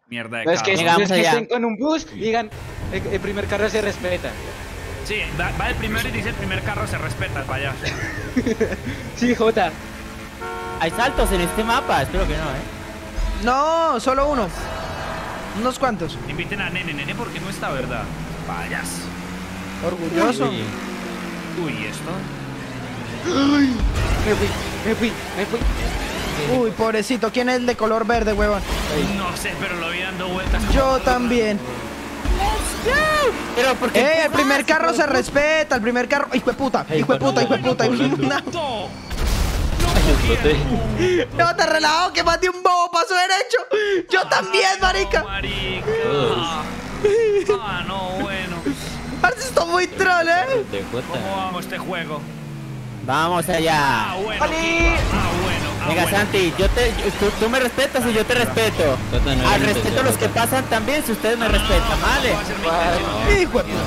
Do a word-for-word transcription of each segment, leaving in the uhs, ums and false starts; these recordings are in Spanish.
Mierda de No es que, carro. no es que estén con un bus y digan, el, el primer carro se respeta. Sí, va, va el primero y dice el primer carro se respeta, el payaso. Sí, Jota. Hay saltos en este mapa, espero que no, ¿eh? No, solo uno. Unos cuantos. Inviten a Nene, Nene, porque no está, ¿verdad? Payaso. Orgulloso. Uy, uy, ¿esto? Uy, me fui, me fui, me fui. Uy, pobrecito, ¿quién es el de color verde, huevón? No sé, pero lo vi dando vueltas. Yo también. Pero porque ¡Eh! El primer carro se respeta, el primer carro. ¡Hijo de puta! ¡Hijo de puta! ¡Hijo de puta! ¡No! No, te relajado que más de un bobo paso derecho. Yo también, marica. No, marica. Ah, no, bueno. Parce, esto es muy troll, ¿eh? ¿Cómo vamos este juego? Vamos allá. Ah, bueno. ¡Ali! Ah, bueno. Ah, Venga, bueno. Santi, yo te, yo- tú, tú me respetas y yo te respeto. Al respeto a los que pasan también, si ustedes me respetan, ¿vale? Va a ser mi intención. Hijo de puta.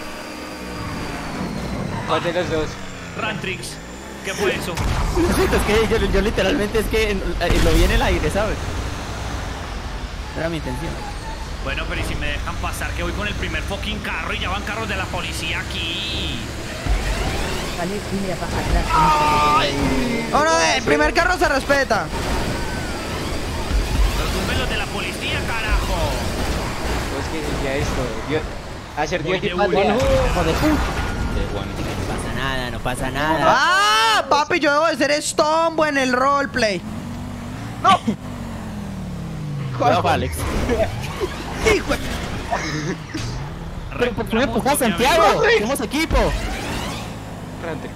¿Cuál de los dos? Rantrix, ¿qué fue eso? Es que yo, yo literalmente es que eh, lo vi en el aire, ¿sabes? Era mi intención. Bueno, pero ¿y si me dejan pasar que voy con el primer fucking carro y ya van carros de la policía aquí? Oh, no, el primer carro se respeta. Pero tumben los de la policía, carajo. Pues que ya esto. Dios, hacer Voy diez y de cuatro. una. No. Hijo de puta. No pasa nada, no pasa nada. Ah, papi, yo debo de ser estombo en el roleplay. Cuidado, Alex. Hijo de... Pero ¿por qué me empujas, Santiago? Somos equipo. Rantrix.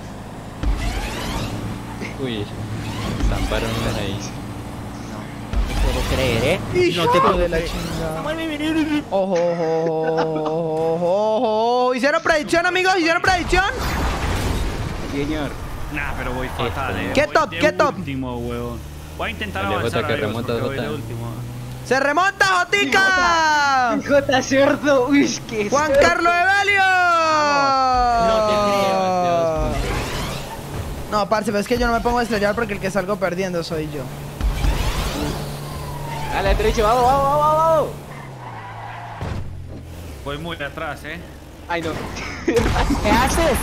Uy, estamparon una ahí. No puedo creer, ¿eh? Hijo No te puedo de la creer. chingada. Ojo, ojo, ojo, ojo, ojo. ¿Hicieron predicción, amigos? ¿Hicieron predicción? Señor. Nah, pero voy fatal, eh. ¿Qué Voy top? de ¿Qué top? último, weón. Voy a intentar Dale, avanzar, Jota, que amigos, remonta, porque voy de Jota. último. ¡Se remonta, Jotica! Jota cerdo. Uy, qué ¡Juan cerdo. Carlos Evelio! No te creo. No, parce, pero es que yo no me pongo a estrellar porque el que salgo perdiendo soy yo. Dale, derecho, vamos, vamos, vamos, vamos. Voy muy atrás, eh. Ay, no. ¿Qué haces?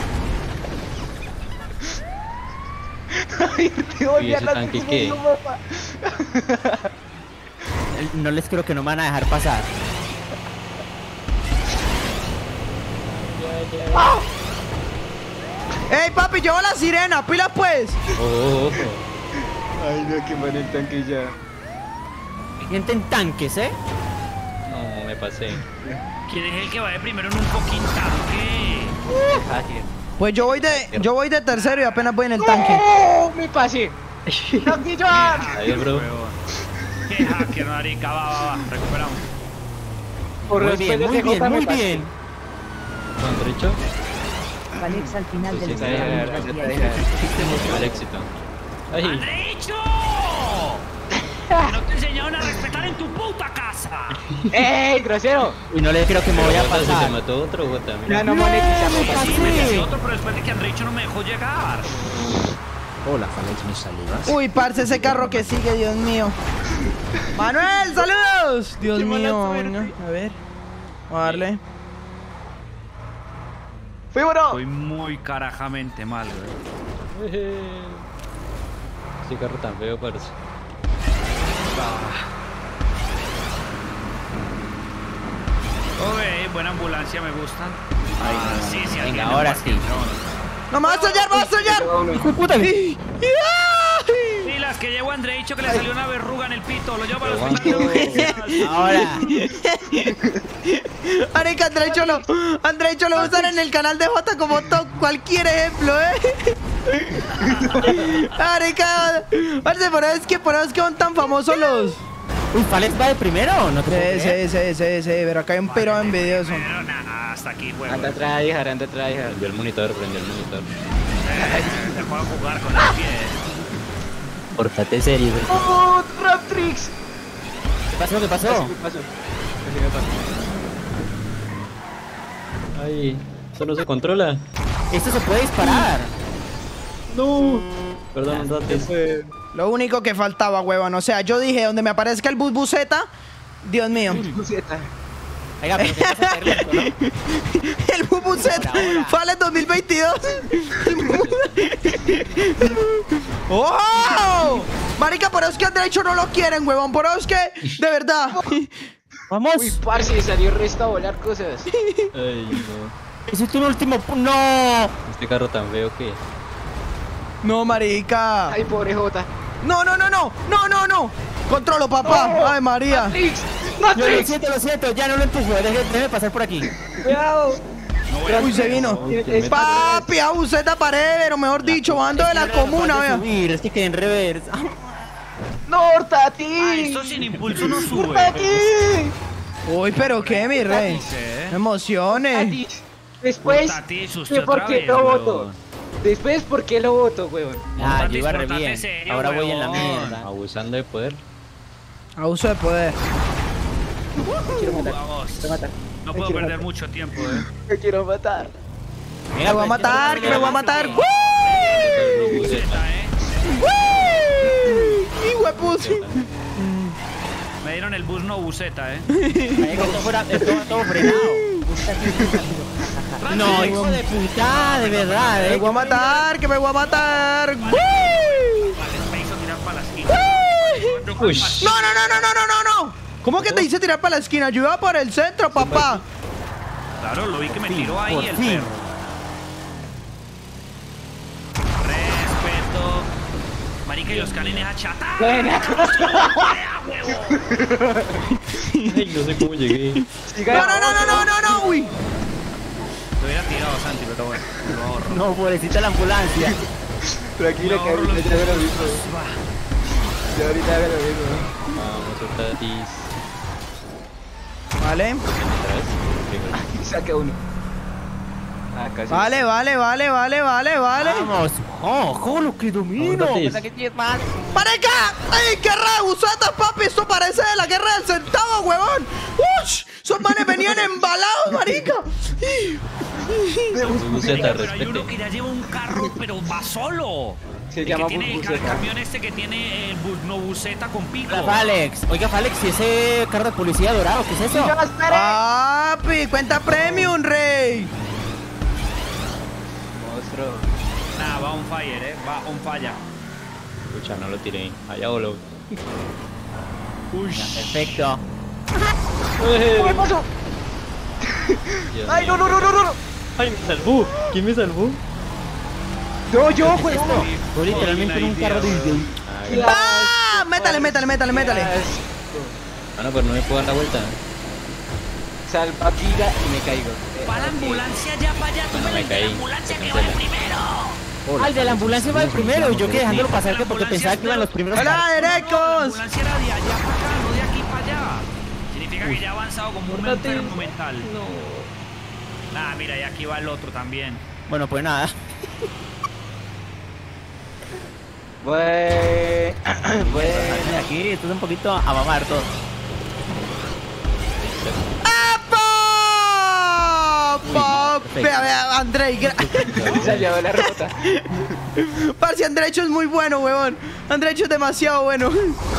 Ay, te voy ¿Y a ese la tanque medio qué? mapa. No les creo que no me van a dejar pasar. ¡Ey, papi, llevo la sirena! ¡Pilas, pues! Ojo, ojo. Ay, no, que mal el tanque ya. Gente en tanques, ¿eh? No, me pasé. ¿Quién es el que va de primero en un fucking tanque? Hacker. Pues yo voy de yo voy de tercero y apenas voy en el tanque. ¡Oh! Me pasé. ¡Tanque Joan! Adiós, bro. Huevón. Qué hacker, marica. Va, va, va. Recuperamos. Por Muy los bien, pelos muy de bien, Jota me muy pasé. bien. ¿Con derecho? Alex al final Pues del sí, programa. ya, ya, ya, ya. Al éxito. Ay, ¡Andrecho! ¡Que no te enseñaron a respetar en tu puta casa! ¡Ey, grosero! Y no le creo que me voy a Jota, si te pasar. mató otro, Jota, Ya mira. no monetizamos. Sí, me metí otro, pero después de que Andreicho no me dejó llegar. Hola, Alex, ¿me saludas? Uy, parce, ese carro que sigue, Dios mío. Manuel, saludos. Dios Qué mala mío. suerte. venga, a ver. Vamos a darle. ¡Fui bueno! Estoy muy carajamente mal, güey. Ese carro tan feo, parce. Ok, buena ambulancia, me gusta. Ah, sí, sí, venga, alguien ahora en sí. Parkinson. ¡No me vas a sellar, me vas a sellar! ¡Hijo de puta! ¡Ay! Sí, las que llevo a Andreicho que le salió una verruga en el pito. Lo llevo a los hospitales. Ahora. Marica, Andreicho lo, Andreicho lo usan en el canal de Jota como top, cualquier ejemplo, ¿eh? Marica, parce, por eso es que, por eso es que son tan famosos los... Uy, ¿Falex va de primero? ¿No te puedo Sí, creer? sí, sí, sí, sí, pero acá hay un piro envidioso. Pero nada, hasta aquí, juego. Anda atrás, hija, anda atrás, hija. Prendió el monitor, prendió el monitor. Eh, Te puedo jugar con el pie. Pórtate serio, güey. ¡Oh, Raptrix! ¿Qué pasó? ¿Qué pasó? ¿Qué pasó? ¿Qué pasó? Ay, eso no se controla. Esto se puede disparar. No. Perdón, un rato. Lo único que faltaba, huevón. O sea, yo dije, donde me aparezca el bus buseta, Dios mío. Buceta. Oiga, pero ¿qué pasa, Perro, no? El Bubuseta. Ahora, ahora. Fale dos mil veintidós. El Bubu- ¡Oh! Marica, pero es que Andrecho no lo quieren, huevón. Pero es que, de verdad. Vamos. Uy, parce, salió el resto a volar cosas. Ay, no. Ese es tu último. pu- ¡No! Este carro tan feo que. No, marica. Ay, pobre Jota. No, no, no, no. No, no, no. Controlo, papá. Ay, María. Matrix, Yo lo Matrix. siento, lo siento. Ya no lo empujo. Deje- Déjeme pasar por aquí. Cuidado. Uy, se vino. Uy, ¿quién mete? Papi, a Buceta paredero, mejor dicho, ando de la Es que no era comuna, capaz de vea. subir, es que quedé en reversa. No, Tati. Ah, esto sin impulso no sube. Tati. Uy, pero qué, mi rey. ¿Qué? Emociones. Tati. Después, Tati, susto ¿qué por otra qué vez, lo weón. voto? Después, ¿por qué lo voto, weón? Ah, Tati, yo iba re portate bien. serio, Ahora voy en la huevón. mierda. Abusando de poder. Abuso de poder. Quiero matar. Vamos. Quiero matar. No Me puedo quiero perder matar. mucho tiempo, eh. Me quiero matar. Me voy a matar, que me voy a matar. ¡Uy! Buceta, eh. ¡Uy! ¡Hijo de pus! Me dieron el bus no buceta, eh. Marica, esto fuera- esto va todo frenado. No, hijo de puta, de verdad, Me eh. voy a matar, que me voy a matar. ¡Uy! Vale, me hizo tirar para la esquina. Uy. No, no, no, no, no, no, no, no. ¿Cómo que te hice tirar para la esquina? Yo iba por el centro, papá. Claro, lo vi que me tiró ahí por el fin. perro. Respeto. Marica, y los canines a chatar. Buena. Ay, no sé cómo llegué. Siga. No, no, no, no, no, no, no. Uy. Lo hubiera tirado Santi, pero bueno, lo ahorro. No, pobrecita la ambulancia. Tranquila, que ahorita ya hago lo mismo. Ya ahorita hago lo mismo. Vamos, Tatis. Vale. Otra vez. Primero. Saca uno. Ah, casi. Vale, vale, vale, vale, vale, vale. Vamos. Oh, ojo, lo que domino. Vamos, Pensá que tienes más. ¡Marica! ¡Ey, guerra de bucetas, papi! Esto parece de la guerra del centavo, huevón. ¡Ush! Esos manes venían embalados, marica. Buceta, Marica, pero hay uno respete. que ya lleva un carro, pero va solo. Se El que llama tiene el, ca- el Buceta. camión este que tiene el bus no buceta con pico. Hola, Falex. Oiga, Falex, ¿y ese carro de policía dorado? ¿Qué es eso? ¡No, espere! Papi, cuenta premium, rey. Monstruo. Nah, va on fire, eh. Va on fire. Escucha, no lo tiré. Allá voló. Perfecto. ¿Qué pasó? Dios ¡Ay, mío. no, no, no, no, no! ¡Ay, me salvó! ¿Quién me salvó? No, yo, pues. Fue literalmente en un carro de... Ay, ¡Ah! Métale, métale, métale, métale. ah, no, pero no me puedo dar la vuelta. Salva vida y me caigo. Va la ambulancia ya para allá. Tú No, me me la de la caí. ambulancia Se que va de cancela. primero. Ah, el de la ambulancia va de primero. Y yo que dejando pasar que porque pensaba que iban los primeros. Hola, No, la Derecos. ambulancia era de allá para acá, no de aquí para allá. Significa que ya ha avanzado como un enfermo mental. No. Nah, mira, y aquí va el otro también. Bueno, pues nada. Bueno. Bueno. Aquí esto es un poquito a mamar todo. ¡Epa! Papi, perfecto. a ver, Andrei. gra- Salió de la rota. Parce, Andrecho es muy bueno, huevón. Andrecho es demasiado bueno.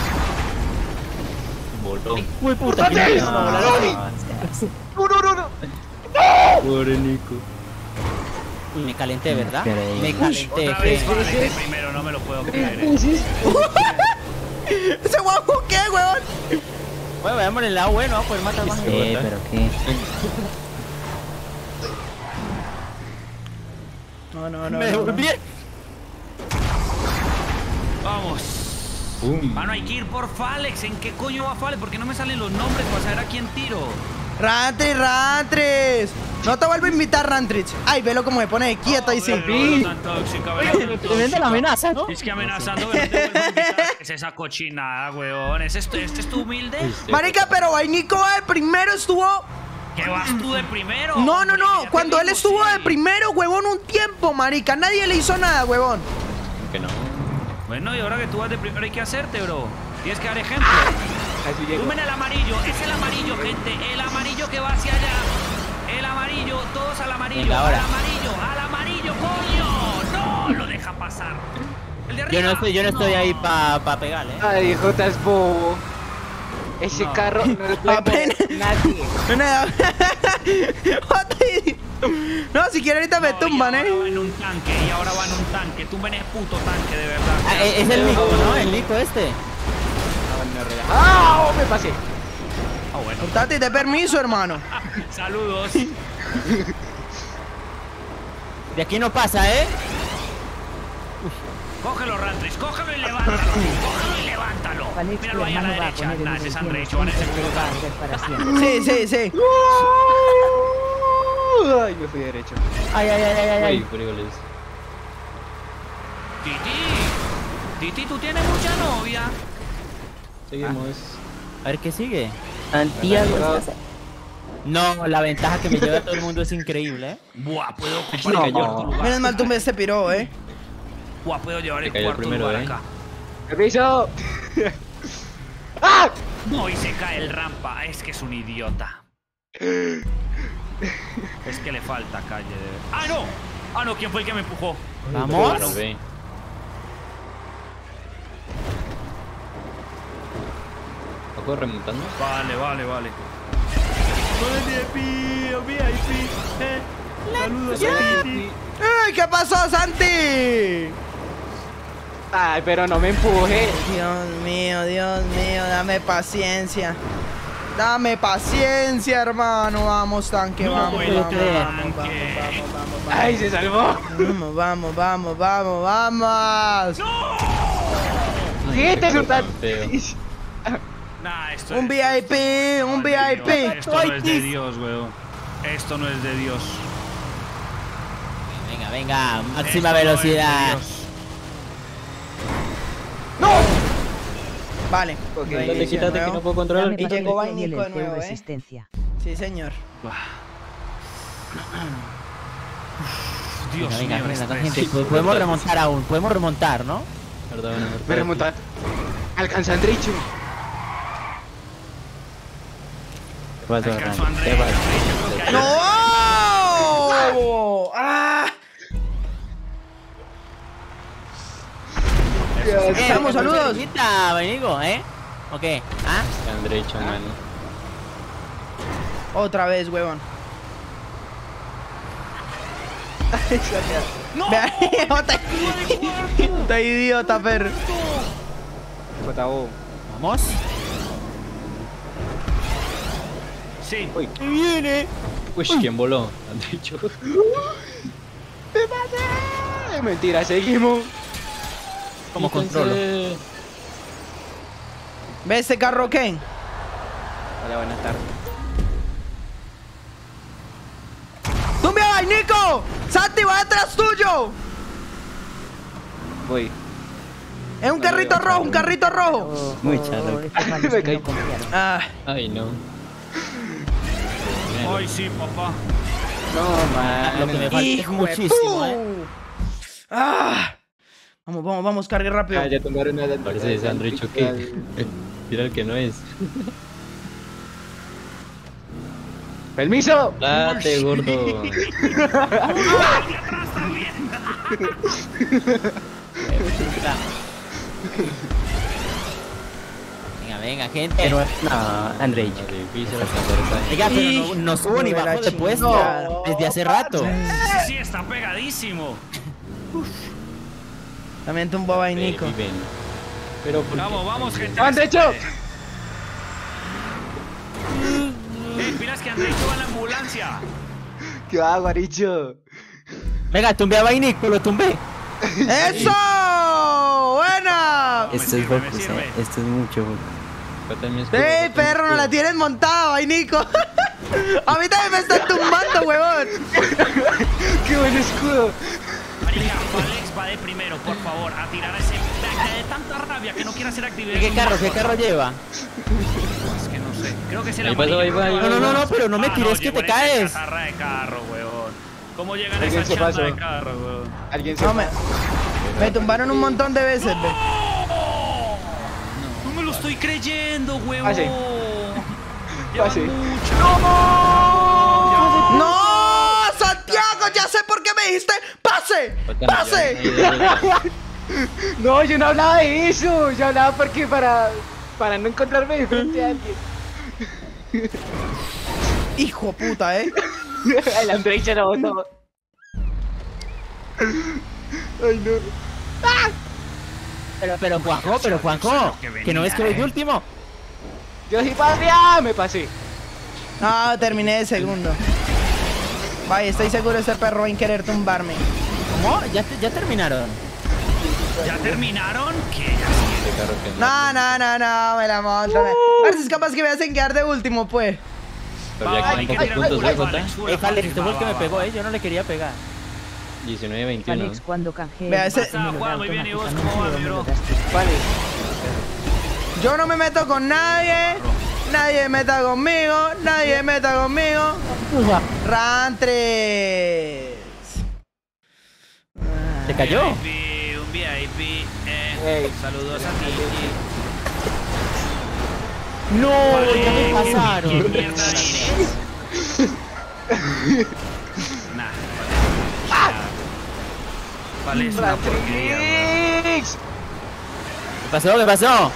Voló. Uy, puta. ¡Cortate! que no, no, no, no, no. No, no, no, no. Pobre Nico. Uy, me calenté, ¿verdad? Me Otra calenté. vez ¿qué? va de primero, no me lo puedo creer. eh. ¿Ese guapo qué, huevón? Bueno, veamos en el lado bueno, vamos a poder matar más. Eh, pero qué. No, no, no. Me no, no. devolví. Vamos. ¡Pum! Mano, hay que ir por Falex. ¿En qué coño va Falex? ¿Por qué no me salen los nombres para saber a quién tiro? Rantris, Rantris. No te vuelvo a invitar, Rantris. Ay, velo como me pone quieto ahí, sí. Velo tan tóxica, velo tan Tremenda tóxica. la amenaza, ¿no? Es que amenazando que no te vuelvo a invitar. ¿Qué es esa cochinada, weón? ¿Es esto, ¿Este es tu humilde? Marica, pero ahí Nico el primero estuvo. ¿Qué vas tú de primero? No, no, hombre? no. Ya te Cuando él dimos, estuvo sí. de primero, huevón, un tiempo, marica. Nadie le hizo nada, huevón. Que no. Bueno, y ahora que tú vas de primero hay que hacerte, bro. Tienes que dar ejemplo. Así llegó. Tomen el amarillo, es el amarillo, gente. El amarillo que va hacia allá. El amarillo, todos al amarillo. Venga, al ahora. amarillo, al amarillo, coño. No lo deja pasar. El de arriba. Yo no estoy, yo no estoy ahí pa, pa pegarle, ¿eh? Ay, Jota es bobo. Ese No. carro no lo puede Apenas- poner nadie. No, si quiere ahorita me No, tumban, y ahora va eh. en un tanque, y ahora va en un tanque. Tumben el puto tanque, de verdad. Ah, es el Nico, ¿no? El Nico este. ¡Ah! Oh, me pasé. Ah, bueno. Tati, de permiso, hermano. Saludos. De aquí no pasa, ¿eh? Cógelo, Rantris, cógelo y levántalo. Cógelo y levántalo. Alex, tu Míralo ahí a la hermano va a derecha. poner el Nah, ese es nivel Andrés, cien, van a ser pero va a pilotados. arder para siempre. Sí, sí, sí. Ay, me fui derecho. Ay, ay, ay, ay, ay. Uy, ay. frijoles. Titi. Titi, ¿tú tienes mucha novia? Seguimos. A ver qué sigue. Santiago. No, la ventaja que me lleva todo el mundo es increíble, ¿eh? Buah, puedo ocupar No. el cuarto lugar. Menos mal tumbé este piro, eh. Buah, puedo llevar el Te cayó el cuarto primero, lugar ¿eh? acá. ¡Permiso! ¡Ah! No, y se cae el rampa. Es que es un idiota. Es que le falta calle de... ¡Ah, no! ¡Ah, no! ¿Quién fue el que me empujó? Vamos. Bueno, ve. ¿Poco remontando? Vale, vale, vale. V I P, V I P, eh. Saludos a Titi. ¡Ay, qué pasó, Santi! Ay, pero no me empuje. Dios mío, Dios mío, dame paciencia. Dame paciencia, hermano. Vamos, tanque, No vamos, puedo vamos, creer. vamos, vamos, vamos, vamos, vamos. Ay, se salvó. Vamos, vamos, vamos, vamos, vamos. ¿Qué te Qué tan feo. Nah, esto Un es- V I P, un V I P. Esto no es de Dios, weón. Esto no es de Dios. Venga, venga, máxima Esto no es de velocidad. Dios. Vale. Ok, reinicio Quítate, quítate, que nuevo. no puedo controlar. Dame Y para llegó que y el Vainico de Elfeo nuevo, ¿eh? resistencia. Sí, señor. Dios Venga, mío, venga, esto venga, es- gente, po- podemos remontar aún, podemos remontar, ¿no? Perdón, Me remonta. Alcanza Andricho. ¿Qué pasó, Alcanzó a Hernán? Andrés, ¿Qué pasó? Andrés, yo creo que hay- ¡No! ¡Ah! Estamos, saludos. Cerquita, Venigo, ¿eh? Ok, ¿ah? Andrecho, mano. Otra vez, huevón. ¡No! Vea, otra- Está idiota, perro. Jotabo. Vamos. Sí. Uy, Viene. uy, ¿quién voló? Andrecho. Eh, Mentira, seguimos. Como controlo. Fíjense. ¿Ves ese carro, Ken? Hola, buenas tardes. ¡Tumbia, Vainico! ¡Santi, va detrás tuyo! Voy. Es un carrito rojo, un carrito rojo. Oh, Muy oh, charro. estos malos Me que caí. no confiaron. Ah, Ay, no. Ay, sí, papá. No, man. Lo que me falta es hijo de muchísimo, ¿eh? pu- Ah. Vamos, vamos, vamos, cargue rápido. Ah, ya tumbaron a la... Parece ese Andrecho que. Mira el que no es. ¡Permiso! Date, gordo. Venga, venga, gente. No, Andrecho. Difícil alcanzar esa. Oiga, pero Y- no, no subo ni hijo de la bajo de puesto. chingada. Desde hace rato. Sí, sí, está pegadísimo. También tumbó a Vainico. Eh, viven. Pero ¿por qué? Vamos, vamos, gente. ¡Andrecho! Eh, pilas que Andrecho va en la ambulancia. ¿Qué va, guaricho? Venga, tumbé a Vainico, lo tumbé. ¡Eso! ¡Buena! Me Esto es sirve, me focus, sirve. eh. Esto es mucho. Bota mi escudo, ¡Ey, bota mi perro! No escudo. la tienes montada, Vainico. A mí también me están tumbando, huevón. ¡Qué buen escudo! Marica, Alex va de primero, por favor, a tirar a ese back de tanta rabia que no quiere hacer actividad. ¿Qué carro, qué carro lleva? Es que no sé. Creo que es el Ahí pasó, amarillo. ahí va, ahí va, No, no, no, no, pero no me Ah, tires que llegó te en esa caes. chatarra de carro, weón. ¿Cómo llegan a Alguien esa se chata pasó. de carro, weón? Alguien se... No, me, me tumbaron un montón de veces, ve. No me lo estoy creyendo, weón. Pase. Llevan Pase. mucho. ¡No! ¡Santiago! Ya sé por qué me dijiste ¡pase! Bota mi ¡Pase! llave ahí de vuelta. No, yo no hablaba de eso. Yo hablaba porque para... para no encontrarme de frente a alguien. Hijo puta, ¿eh? El Andrei se lo botó. Ay, no. Pero, pero, Juanjo, pero, Juanjo, que no ves que voy de último. Yo sí patria, me pasé. No, terminé de segundo. Vaya, estoy seguro ese perro va a querer tumbarme. ¿Cómo? ¿Ya, te- ya terminaron? ¿Ya terminaron? ¿Qué? Este carro que No, no, no, no, me la monto. A ver si es capaz que me hacen quedar de último, pues. Pero ya Va, quedan va, pocos va, puntos, va, ¿eh, va, Jota? va, Eh, Alex, este va, fue el que va, me va, pegó, va. eh. Yo no le quería pegar. diecinueve veintiuno. Alex cuando canjee. Vea, ese- me lo da Juan, muy bien, ¿y vos cómo automáticamente va, mi o me lo bro? das tú. Vale. Yo no me meto con nadie. Nadie meta conmigo. Nadie meta conmigo. Rantres. ¿Se cayó? V I P, un V I P. Eh, Ey. saludos a ti. ¡No! Vale, ¿Qué me ¿Qué pasaron? mierda eres? Nah, vale. Vale, es una porquería, bro. Rantrix. ¿Qué pasó? ¿Qué pasó?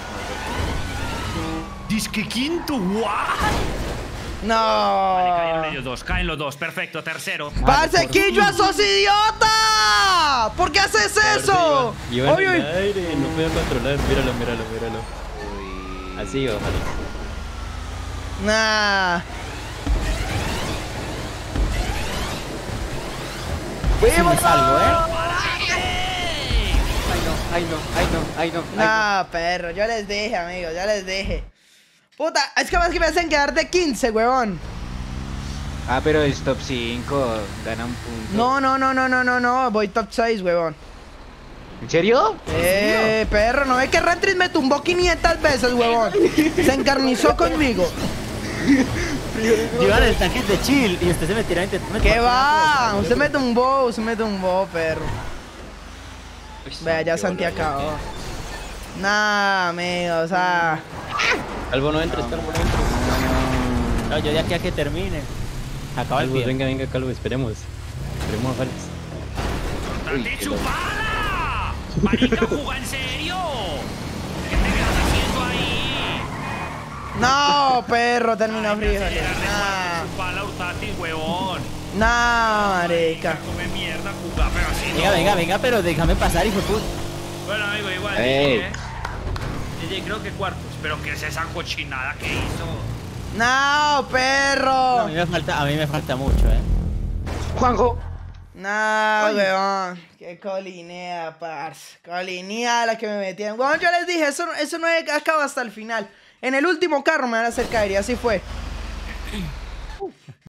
Disque quinto, what? Vale, cayeron No. ellos dos, caen los dos, perfecto, tercero. ¡Parce, Quillo, sos idiota! ¿Por qué haces eso? Iba en Oye, el oye. aire, no podía controlar. Míralo, míralo, míralo. Así, ojalá. Nah. Sí me salgo, ¿eh? Ay, no, ay, no, ay, no, ay, no. Nah, perro, yo les dije, amigos, ya les dije. Puta, es que más que me hacen quedar de quince, huevón. Ah, pero es top cinco, gana un punto. No, no, no, no, no, no, no, voy top seis, huevón. ¿En serio? Eh, perro, ¿no ve que Rentris me tumbó quinientas veces, huevón? Se encarnizó conmigo. Yo iba en el tanque de chill y usted se me tira a intentar. ¿Qué va? Usted me tumbó, usted me tumbó, perro. Vea, ya Santi acabó. Nah, amigo, o sea. Calvo, no entres, Calvo, no entres. No, yo de aquí a que termine. Acaba el Calvo, pie. venga, venga, Calvo, esperemos. Esperemos a Félix. ¡Date chupada! ¡Marica, juga en serio! ¿Qué te quedas haciendo ahí? No, perro, terminó Ay, frijoles. acelera, Nah, chupala, Urtati, huevón. nah, marica. Come mierda, juga, pero así no. Venga, venga, venga, pero déjame pasar, hijo de puta. Bueno, amigo, igual. Ey. D J, ¿eh? D J, creo que cuartos. Pero ¿qué es esa cochinada que hizo? No, A perro. mí me falta, a mí me falta mucho, eh. Juanjo. No, weón. Qué colinea, parce. Colinea la que me metían. Weón, yo les dije, eso, eso no acaba hasta el final. En el último carro me van a hacer caer y así fue.